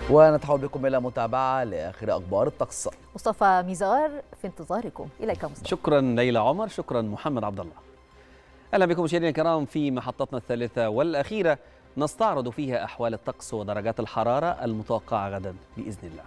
ونتحول بكم إلى متابعة لآخر أخبار الطقس. مصطفى ميزار في انتظاركم. إليك مصطفى. شكرا ليلى عمر، شكرا محمد عبد الله. أهلا بكم مشاهدينا الكرام في محطتنا الثالثة والأخيرة، نستعرض فيها أحوال الطقس ودرجات الحرارة المتوقعة غدا بإذن الله.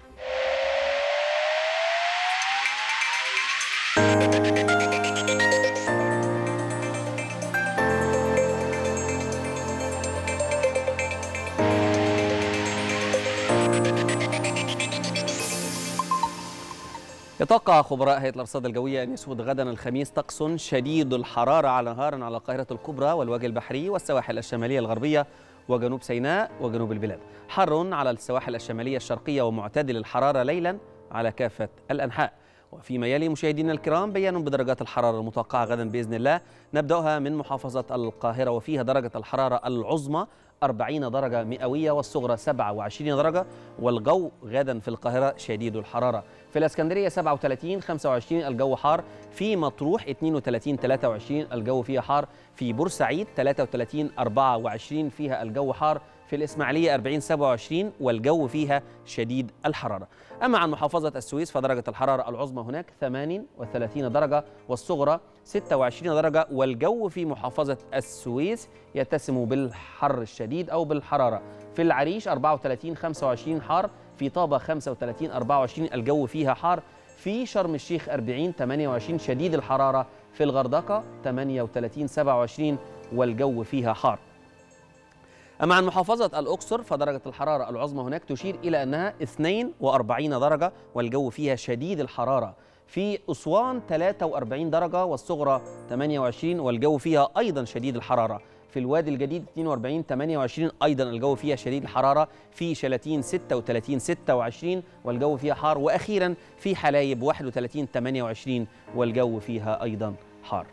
يتوقع خبراء هيئة الأرصاد الجوية أن يسود غدا الخميس طقس شديد الحرارة نهارا على القاهرة الكبرى والوجه البحري والسواحل الشمالية الغربية وجنوب سيناء وجنوب البلاد، حر على السواحل الشمالية الشرقية ومعتدل الحرارة ليلا على كافة الأنحاء. وفيما يلي مشاهدينا الكرام بيان بدرجات الحرارة المتوقعة غدا بإذن الله، نبدأها من محافظة القاهرة وفيها درجة الحرارة العظمى 40 درجة مئوية والصغرى 27 درجة، والجو غدا في القاهرة شديد الحرارة. في الإسكندرية 37 25 الجو حار، في مطروح 32 23 الجو فيها حار، في بورسعيد 33 24 فيها الجو حار، في الإسماعيلية 40 27 والجو فيها شديد الحرارة. أما عن محافظة السويس فدرجة الحرارة العظمى هناك 38 درجة والصغرى 26 درجة، والجو في محافظة السويس يتسم بالحر الشديد أو بالحرارة. في العريش 34 25 حار، في طابة 35 24 الجو فيها حار، في شرم الشيخ 40 28 شديد الحرارة، في الغردقة 38 27 والجو فيها حار. أما عن محافظة الأقصر فدرجة الحرارة العظمى هناك تشير إلى أنها 42 درجة والجو فيها شديد الحرارة. في أسوان 43 درجة والصغرى 28 والجو فيها أيضا شديد الحرارة. في الوادي الجديد 42 28 أيضا الجو فيها شديد الحرارة. في شلاتين 36 26 والجو فيها حار. وأخيرا في حلايب 31 28 والجو فيها أيضا حار.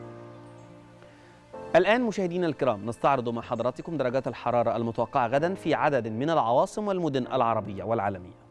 الآن مشاهدينا الكرام نستعرض مع حضراتكم درجات الحرارة المتوقعة غدا في عدد من العواصم والمدن العربية والعالمية.